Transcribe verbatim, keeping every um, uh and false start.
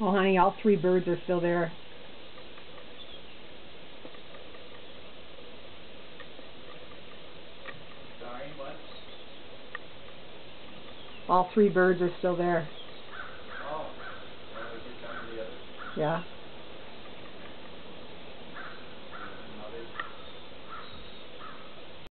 Oh, honey, all three birds are still there. Sorry, what? All three birds are still there. Oh, well, we get down to the other. Yeah.